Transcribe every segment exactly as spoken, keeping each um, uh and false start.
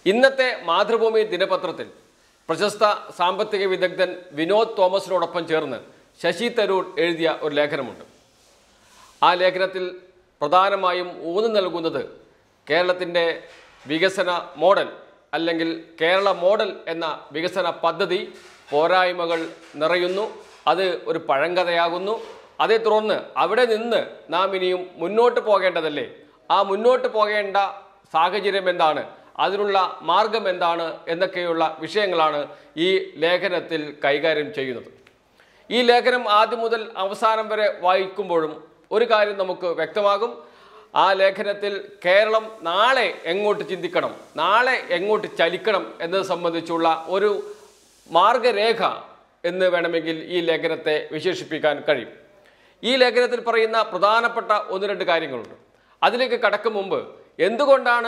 ഇന്നത്തെ മാതൃഭൂമി ദിനപത്രത്തിൽ പ്രശസ്ത സാമ്പത്തിക വിദഗ്ധൻ വിനോദ് തോമസിനോടൊപ്പം ചേർന്ന് ശശി തരൂർ എഴുതിയ ഒരു ലേഖനമുണ്ട്. ആ ലേഖനത്തിൽ പ്രധാനമായും ഊന്നു നൽകുന്നത് കേരളത്തിൻ്റെ വികസന മോഡൽ അല്ലെങ്കിൽ കേരള മോഡൽ എന്ന വികസന പദ്ധതി പോരായ്മകൾ നിറയുന്നു, അത് ഒരു പഴങ്കഥയാകുന്നു. അതേ തുടർന്ന് അവിടെ നിന്ന് നാം ഇനിയും മുന്നോട്ട് പോകേണ്ടതല്ലേ, ആ മുന്നോട്ട് പോകേണ്ട സാഹചര്യം എന്താണ്, അതിനുള്ള മാർഗം എന്താണ് എന്നൊക്കെയുള്ള വിഷയങ്ങളാണ് ഈ ലേഖനത്തിൽ കൈകാര്യം ചെയ്യുന്നത്. ഈ ലേഖനം ആദ്യം മുതൽ അവസാനം വരെ വായിക്കുമ്പോഴും ഒരു കാര്യം നമുക്ക് വ്യക്തമാകും. ആ ലേഖനത്തിൽ കേരളം നാളെ എങ്ങോട്ട് ചിന്തിക്കണം, നാളെ എങ്ങോട്ട് ചലിക്കണം എന്നത് സംബന്ധിച്ചുള്ള ഒരു മാർഗരേഖ എന്ന് വേണമെങ്കിൽ ഈ ലേഖനത്തെ വിശേഷിപ്പിക്കാൻ കഴിയും. ഈ ലേഖനത്തിൽ പറയുന്ന പ്രധാനപ്പെട്ട ഒന്ന് രണ്ട് കാര്യങ്ങളുണ്ട്. അതിലേക്ക് കടക്കും മുമ്പ് എന്തുകൊണ്ടാണ്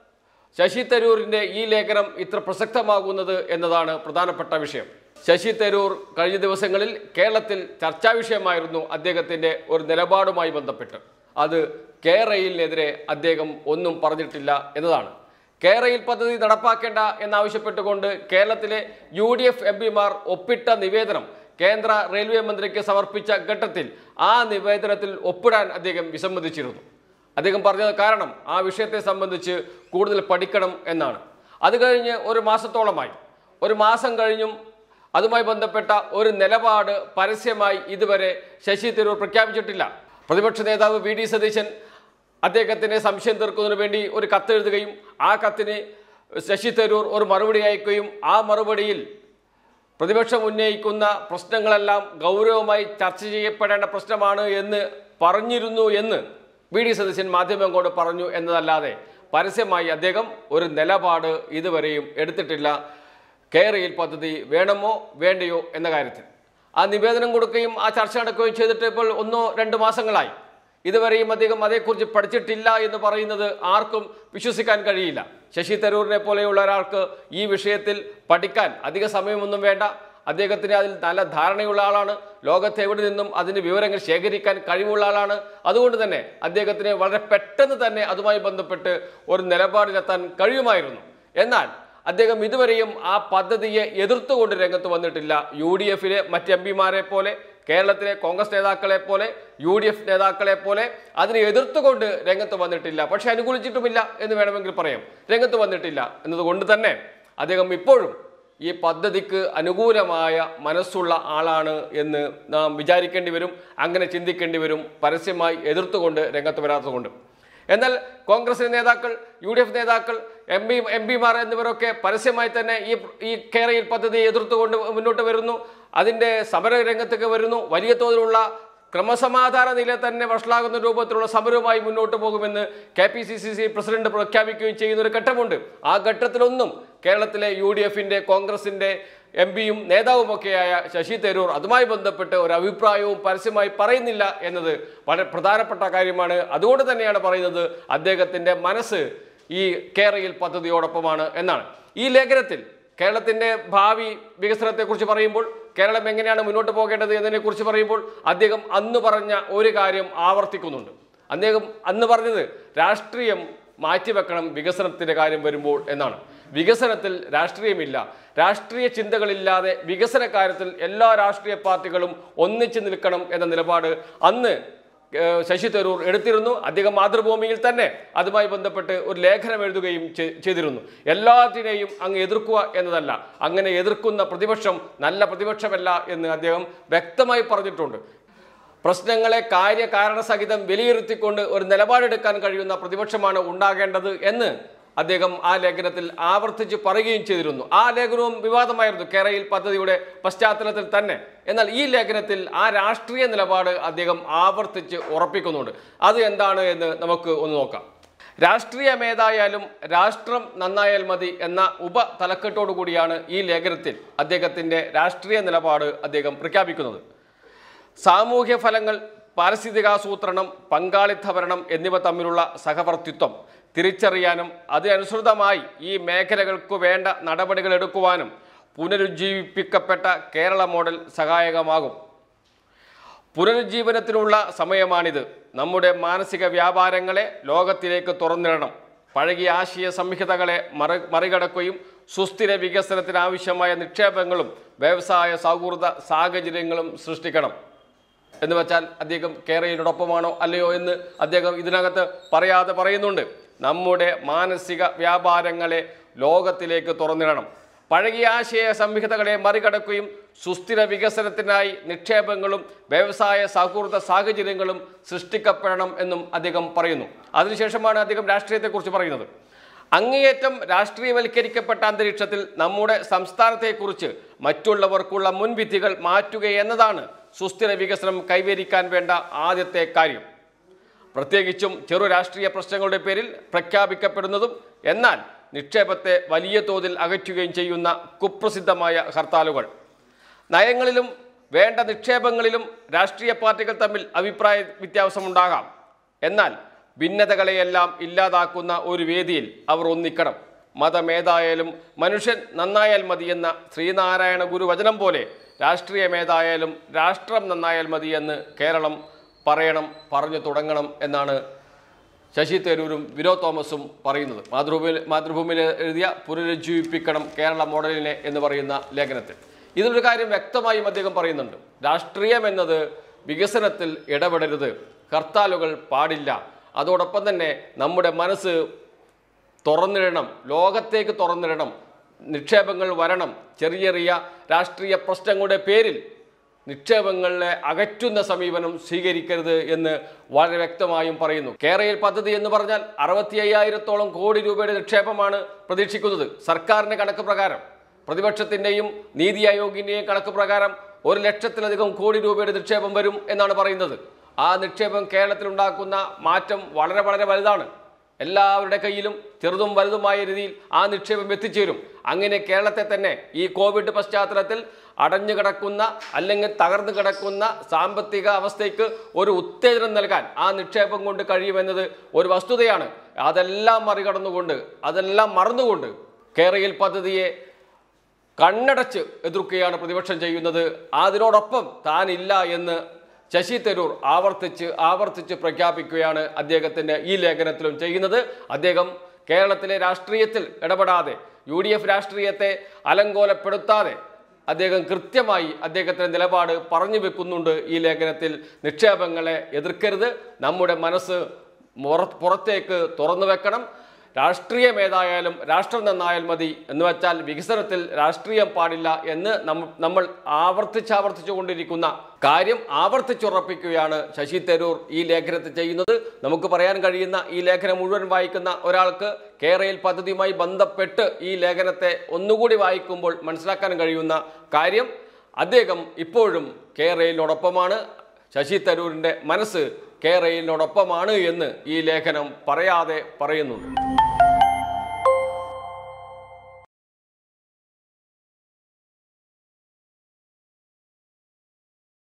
ശശി തരൂരിൻ്റെ ഈ ലേഖനം ഇത്ര പ്രസക്തമാകുന്നത് എന്നതാണ് പ്രധാനപ്പെട്ട വിഷയം. ശശി തരൂർ കഴിഞ്ഞ ദിവസങ്ങളിൽ കേരളത്തിൽ ചർച്ചാ വിഷയമായിരുന്നു അദ്ദേഹത്തിൻ്റെ ഒരു നിലപാടുമായി ബന്ധപ്പെട്ട്. അത് കെ റെയിലിനെതിരെ അദ്ദേഹം ഒന്നും പറഞ്ഞിട്ടില്ല എന്നതാണ്. കെ റെയിൽ പദ്ധതി നടപ്പാക്കേണ്ട എന്നാവശ്യപ്പെട്ടുകൊണ്ട് കേരളത്തിലെ യു ഡി എഫ് എം പിമാർ ഒപ്പിട്ട നിവേദനം കേന്ദ്ര റെയിൽവേ മന്ത്രിക്ക് സമർപ്പിച്ച ഘട്ടത്തിൽ ആ നിവേദനത്തിൽ ഒപ്പിടാൻ അദ്ദേഹം വിസമ്മതിച്ചിരുന്നു. അദ്ദേഹം പറഞ്ഞത് കാരണം ആ വിഷയത്തെ സംബന്ധിച്ച് കൂടുതൽ പഠിക്കണം എന്നാണ്. അത് കഴിഞ്ഞ് ഒരു മാസത്തോളമായി, ഒരു മാസം കഴിഞ്ഞും അതുമായി ബന്ധപ്പെട്ട ഒരു നിലപാട് പരസ്യമായി ഇതുവരെ ശശി തരൂർ പ്രഖ്യാപിച്ചിട്ടില്ല. പ്രതിപക്ഷ നേതാവ് വി ഡി സതീശൻ അദ്ദേഹത്തിന് സംശയം തീർക്കുന്നതിന് വേണ്ടി ഒരു കത്തെഴുതുകയും ആ കത്തിന് ശശി തരൂർ ഒരു മറുപടി അയക്കുകയും ആ മറുപടിയിൽ പ്രതിപക്ഷം ഉന്നയിക്കുന്ന പ്രശ്നങ്ങളെല്ലാം ഗൗരവമായി ചർച്ച ചെയ്യപ്പെടേണ്ട പ്രശ്നമാണ് എന്ന് പറഞ്ഞിരുന്നു എന്ന് വി ഡി സതീശൻ മാധ്യമങ്ങളോട് പറഞ്ഞു എന്നതല്ലാതെ പരസ്യമായി അദ്ദേഹം ഒരു നിലപാട് ഇതുവരെയും എടുത്തിട്ടില്ല കെ റെയിൽ പദ്ധതി വേണമോ വേണ്ടയോ എന്ന കാര്യത്തിൽ. ആ നിവേദനം കൊടുക്കുകയും ആ ചർച്ച നടക്കുകയും ചെയ്തിട്ട് ഇപ്പോൾ ഒന്നോ രണ്ട് മാസങ്ങളായി. ഇതുവരെയും അദ്ദേഹം അതേക്കുറിച്ച് പഠിച്ചിട്ടില്ല എന്ന് പറയുന്നത് ആർക്കും വിശ്വസിക്കാൻ കഴിയില്ല. ശശി തരൂരിനെ പോലെയുള്ള ഒരാൾക്ക് ഈ വിഷയത്തിൽ പഠിക്കാൻ അധിക സമയമൊന്നും വേണ്ട. അദ്ദേഹത്തിന് അതിൽ നല്ല ധാരണയുള്ള ആളാണ്. ലോകത്ത് എവിടെ നിന്നും അതിന് വിവരങ്ങൾ ശേഖരിക്കാൻ കഴിവുള്ള ആളാണ്. അതുകൊണ്ട് തന്നെ അദ്ദേഹത്തിന് വളരെ പെട്ടെന്ന് തന്നെ അതുമായി ബന്ധപ്പെട്ട് ഒരു നിലപാടിലെത്താൻ കഴിയുമായിരുന്നു. എന്നാൽ അദ്ദേഹം ഇതുവരെയും ആ പദ്ധതിയെ എതിർത്തുകൊണ്ട് രംഗത്ത് വന്നിട്ടില്ല. യു ഡി എഫിലെ മറ്റ് എം പിമാരെ പോലെ, കേരളത്തിലെ കോൺഗ്രസ് നേതാക്കളെ പോലെ, യു ഡി എഫ് നേതാക്കളെ പോലെ അതിനെ എതിർത്തുകൊണ്ട് രംഗത്ത് വന്നിട്ടില്ല. പക്ഷെ അനുകൂലിച്ചിട്ടുമില്ല എന്ന് വേണമെങ്കിൽ പറയാം. രംഗത്ത് വന്നിട്ടില്ല എന്നതുകൊണ്ട് തന്നെ അദ്ദേഹം ഇപ്പോഴും ഈ പദ്ധതിക്ക് അനുകൂലമായ മനസ്സുള്ള ആളാണ് എന്ന് നാം വിചാരിക്കേണ്ടി വരും, അങ്ങനെ ചിന്തിക്കേണ്ടി വരും, പരസ്യമായി എതിർത്തുകൊണ്ട് രംഗത്ത് വരാത്തതുകൊണ്ട്. എന്നാൽ കോൺഗ്രസിലെ നേതാക്കൾ, യു ഡി എഫ് നേതാക്കൾ, എം പി എം പിമാർ എന്നിവരൊക്കെ പരസ്യമായി തന്നെ ഈ ഈ കെ റെയിൽ പദ്ധതി എതിർത്തുകൊണ്ട് മുന്നോട്ട് വരുന്നു. അതിൻ്റെ സമര രംഗത്തേക്ക് വരുന്നു. വലിയ തോതിലുള്ള ക്രമസമാധാന നില തന്നെ വഷളാകുന്ന രൂപത്തിലുള്ള സമരവുമായി മുന്നോട്ട് പോകുമെന്ന് K P C C C president പ്രഖ്യാപിക്കുകയും ചെയ്യുന്ന ഒരു ഘട്ടമുണ്ട്. ആ ഘട്ടത്തിലൊന്നും കേരളത്തിലെ യു ഡി എഫിൻ്റെ കോൺഗ്രസിൻ്റെ എം പിയും നേതാവുമൊക്കെയായ ശശി തരൂർ അതുമായി ബന്ധപ്പെട്ട് ഒരു അഭിപ്രായവും പരസ്യമായി പറയുന്നില്ല എന്നത് വളരെ പ്രധാനപ്പെട്ട കാര്യമാണ്. അതുകൊണ്ട് തന്നെയാണ് പറയുന്നത് അദ്ദേഹത്തിൻ്റെ മനസ്സ് ഈ കെ റെയിൽ പദ്ധതിയോടൊപ്പമാണ് എന്നാണ്. ഈ ലേഖനത്തിൽ കേരളത്തിൻ്റെ ഭാവി വികസനത്തെക്കുറിച്ച് പറയുമ്പോൾ, കേരളം എങ്ങനെയാണ് മുന്നോട്ട് പോകേണ്ടത് എന്നതിനെക്കുറിച്ച് പറയുമ്പോൾ അദ്ദേഹം അന്ന് പറഞ്ഞ ഒരു കാര്യം ആവർത്തിക്കുന്നുണ്ട്. അദ്ദേഹം അന്ന് പറഞ്ഞത് രാഷ്ട്രീയം മാറ്റിവെക്കണം വികസനത്തിൻ്റെ കാര്യം വരുമ്പോൾ എന്നാണ്. വികസനത്തിൽ രാഷ്ട്രീയമില്ല. രാഷ്ട്രീയ ചിന്തകളില്ലാതെ വികസന കാര്യത്തിൽ എല്ലാ രാഷ്ട്രീയ പാർട്ടികളും ഒന്നിച്ചു നിൽക്കണം എന്ന നിലപാട് അന്ന് ശശി തരൂർ എടുത്തിരുന്നു. അദ്ദേഹം മാതൃഭൂമിയിൽ തന്നെ അതുമായി ബന്ധപ്പെട്ട് ഒരു ലേഖനം എഴുതുകയും ചെയ്തിരുന്നു. എല്ലാത്തിനെയും അങ്ങ് എതിർക്കുക എന്നതല്ല, അങ്ങനെ എതിർക്കുന്ന പ്രതിപക്ഷം നല്ല പ്രതിപക്ഷമല്ല എന്ന് അദ്ദേഹം വ്യക്തമായി പറഞ്ഞിട്ടുണ്ട്. പ്രശ്നങ്ങളെ കാര്യകാരണസഹിതം വിലയിരുത്തിക്കൊണ്ട് ഒരു നിലപാടെടുക്കാൻ കഴിയുന്ന പ്രതിപക്ഷമാണ് ഉണ്ടാകേണ്ടത് എന്ന് അദ്ദേഹം ആ ലേഖനത്തിൽ ആവർത്തിച്ച് പറയുകയും ചെയ്തിരുന്നു. ആ ലേഖനവും വിവാദമായിരുന്നു കെ റെയിൽ പദ്ധതിയുടെ പശ്ചാത്തലത്തിൽ തന്നെ. എന്നാൽ ഈ ലേഖനത്തിൽ ആ രാഷ്ട്രീയ നിലപാട് അദ്ദേഹം ആവർത്തിച്ച് ഉറപ്പിക്കുന്നുണ്ട്. അത് എന്താണ് എന്ന് നമുക്ക് ഒന്ന് നോക്കാം. രാഷ്ട്രീയമേതായാലും രാഷ്ട്രം നന്നായാൽ മതി എന്ന ഉപ തലക്കെട്ടോടു കൂടിയാണ് ഈ ലേഖനത്തിൽ അദ്ദേഹത്തിൻ്റെ രാഷ്ട്രീയ നിലപാട് അദ്ദേഹം പ്രഖ്യാപിക്കുന്നത്. സാമൂഹ്യ ഫലങ്ങൾ, പാരിസ്ഥിതികാസൂത്രണം, പങ്കാളിത്ത ഭരണം എന്നിവ തമ്മിലുള്ള സഹവർത്തിത്വം തിരിച്ചറിയാനും അതിനനുസൃതമായി ഈ മേഖലകൾക്ക് വേണ്ട നടപടികൾ എടുക്കുവാനും പുനരുജ്ജീവിപ്പിക്കപ്പെട്ട കേരള മോഡൽ സഹായകമാകും. പുനരുജ്ജീവനത്തിനുള്ള സമയമാണിത്. നമ്മുടെ മാനസിക വ്യാപാരങ്ങളെ ലോകത്തിലേക്ക് തുറന്നിടണം. പഴകിയ ആശയ സംഹിതകളെ മറി മറികടക്കുകയും സുസ്ഥിര വികസനത്തിനാവശ്യമായ നിക്ഷേപങ്ങളും വ്യവസായ സൗഹൃദ സാഹചര്യങ്ങളും സൃഷ്ടിക്കണം എന്ന് വെച്ചാൽ അദ്ദേഹം കേരളത്തിനോടൊപ്പമാണോ അല്ലയോ എന്ന് അദ്ദേഹം ഇതിനകത്ത് പറയാതെ പറയുന്നുണ്ട്. നമ്മുടെ മാനസിക വ്യാപാരങ്ങളെ ലോകത്തിലേക്ക് തുറന്നിടണം. പഴകിയ ആശയ സംഹിതകളെ മറികടക്കുകയും സുസ്ഥിര വികസനത്തിനായി നിക്ഷേപങ്ങളും വ്യവസായ സൗഹൃദ സാഹചര്യങ്ങളും സൃഷ്ടിക്കപ്പെടണം എന്നും അദ്ദേഹം പറയുന്നു. അതിനുശേഷമാണ് അദ്ദേഹം രാഷ്ട്രീയത്തെക്കുറിച്ച് പറയുന്നത്. അങ്ങേയറ്റം രാഷ്ട്രീയവൽക്കരിക്കപ്പെട്ട അന്തരീക്ഷത്തിൽ നമ്മുടെ സംസ്ഥാനത്തെക്കുറിച്ച് മറ്റുള്ളവർക്കുള്ള മുൻവിധികൾ മാറ്റുക എന്നതാണ് സുസ്ഥിര വികസനം കൈവരിക്കാൻ വേണ്ട ആദ്യത്തെ കാര്യം. പ്രത്യേകിച്ചും ചെറു രാഷ്ട്രീയ പ്രശ്നങ്ങളുടെ പേരിൽ പ്രഖ്യാപിക്കപ്പെടുന്നതും എന്നാൽ നിക്ഷേപത്തെ വലിയ തോതിൽ അകറ്റുകയും ചെയ്യുന്ന കുപ്രസിദ്ധമായ ഹർത്താലുകൾ. നയങ്ങളിലും വേണ്ട നിക്ഷേപങ്ങളിലും രാഷ്ട്രീയ പാർട്ടികൾ തമ്മിൽ അഭിപ്രായ വ്യത്യാസമുണ്ടാകാം. എന്നാൽ ഭിന്നതകളെയെല്ലാം ഇല്ലാതാക്കുന്ന ഒരു വേദിയിൽ അവർ ഒന്നിക്കണം. മതമേതായാലും മനുഷ്യൻ നന്നായാൽ മതിയെന്ന ശ്രീനാരായണ ഗുരുവചനം പോലെ രാഷ്ട്രീയമേതായാലും രാഷ്ട്രം നന്നായാൽ മതിയെന്ന് കേരളം പറയണം, പറഞ്ഞു തുടങ്ങണം എന്നാണ് ശശി തരൂരും വിനോദ് തോമസും പറയുന്നത്. മാതൃഭൂമിയിൽ മാതൃഭൂമിയിൽ എഴുതിയ പുനരുജ്ജീവിപ്പിക്കണം കേരള മോഡലിനെ എന്ന് പറയുന്ന ലേഖനത്തിൽ ഇതിലൊരു കാര്യം വ്യക്തമായും അദ്ദേഹം പറയുന്നുണ്ട്. രാഷ്ട്രീയം എന്നത് വികസനത്തിൽ ഇടപെടരുത്, ഹർത്താലുകൾ പാടില്ല. അതോടൊപ്പം തന്നെ നമ്മുടെ മനസ്സ് തുറന്നിടണം, ലോകത്തേക്ക് തുറന്നിടണം, നിക്ഷേപങ്ങൾ വരണം. ചെറിയ ചെറിയ രാഷ്ട്രീയ പ്രശ്നങ്ങളുടെ പേരിൽ നിക്ഷേപങ്ങളെ അകറ്റുന്ന സമീപനം സ്വീകരിക്കരുത് എന്ന് വളരെ വ്യക്തമായും പറയുന്നു. കേരയിൽ പദ്ധതി എന്ന് പറഞ്ഞാൽ അറുപത്തി അയ്യായിരത്തോളം കോടി രൂപയുടെ നിക്ഷേപമാണ് പ്രതീക്ഷിക്കുന്നത്. സർക്കാരിൻ്റെ കണക്ക് പ്രകാരം, പ്രതിപക്ഷത്തിൻ്റെയും നീതി ആയോഗിൻ്റെയും കണക്ക് പ്രകാരം ഒരു ലക്ഷത്തിലധികം കോടി രൂപയുടെ നിക്ഷേപം വരും എന്നാണ് പറയുന്നത്. ആ നിക്ഷേപം കേരളത്തിലുണ്ടാക്കുന്ന മാറ്റം വളരെ വളരെ വലുതാണ്. എല്ലാവരുടെ കയ്യിലും ചെറുതും വലുതുമായ രീതിയിൽ ആ നിക്ഷേപം എത്തിച്ചേരും. അങ്ങനെ കേരളത്തെ തന്നെ ഈ കോവിഡ് പശ്ചാത്തലത്തിൽ അടഞ്ഞു കിടക്കുന്ന അല്ലെങ്കിൽ തകർന്നു കിടക്കുന്ന സാമ്പത്തിക അവസ്ഥയ്ക്ക് ഒരു ഉത്തേജനം നൽകാൻ ആ നിക്ഷേപം കൊണ്ട് കഴിയുമെന്നത് ഒരു വസ്തുതയാണ്. അതെല്ലാം മറികടന്നുകൊണ്ട്, അതെല്ലാം മറന്നുകൊണ്ട് കേരയിൽ പദ്ധതിയെ കണ്ണടച്ച് എതിർക്കുകയാണ് പ്രതിപക്ഷം ചെയ്യുന്നത്. അതിനോടൊപ്പം താനില്ല എന്ന് ശശി തരൂർ ആവർത്തിച്ച് ആവർത്തിച്ച് പ്രഖ്യാപിക്കുകയാണ് അദ്ദേഹത്തിൻ്റെ ഈ ലേഖനത്തിലും ചെയ്യുന്നത്. അദ്ദേഹം കേരളത്തിലെ രാഷ്ട്രീയത്തിൽ ഇടപെടാതെ, യു ഡി എഫ് രാഷ്ട്രീയത്തെ അലങ്കോലപ്പെടുത്താതെ അദ്ദേഹം കൃത്യമായി അദ്ദേഹത്തിൻ്റെ നിലപാട് പറഞ്ഞു വെക്കുന്നുണ്ട് ഈ ലേഖനത്തിൽ. നിക്ഷേപങ്ങളെ എതിർക്കരുത്, നമ്മുടെ മനസ്സ് പുറത്തേക്ക് തുറന്നു വെക്കണം. രാഷ്ട്രീയം ഏതായാലും രാഷ്ട്രം നന്നായാൽ മതി എന്ന് വെച്ചാൽ വികസനത്തിൽ രാഷ്ട്രീയം പാടില്ല എന്ന് നമ്മൾ ആവർത്തിച്ചാവർത്തിച്ചു കൊണ്ടിരിക്കുന്ന കാര്യം ആവർത്തിച്ചുറപ്പിക്കുകയാണ് ശശി തരൂർ ഈ ലേഖനത്തിൽ ചെയ്യുന്നത്. നമുക്ക് പറയാൻ കഴിയുന്ന, ഈ ലേഖനം മുഴുവൻ വായിക്കുന്ന ഒരാൾക്ക് കേരയിൽ പദ്ധതിയുമായി ബന്ധപ്പെട്ട് ഈ ലേഖനത്തെ ഒന്നുകൂടി വായിക്കുമ്പോൾ മനസ്സിലാക്കാൻ കഴിയുന്ന കാര്യം, അദ്ദേഹം ഇപ്പോഴും കേരളത്തിനോടൊപ്പമാണ്. ശശി തരൂരിൻ്റെ മനസ്സ് കേരളത്തിനോടൊപ്പമാണ് എന്ന് ഈ ലേഖനം പറയാതെ പറയുന്നുണ്ട്.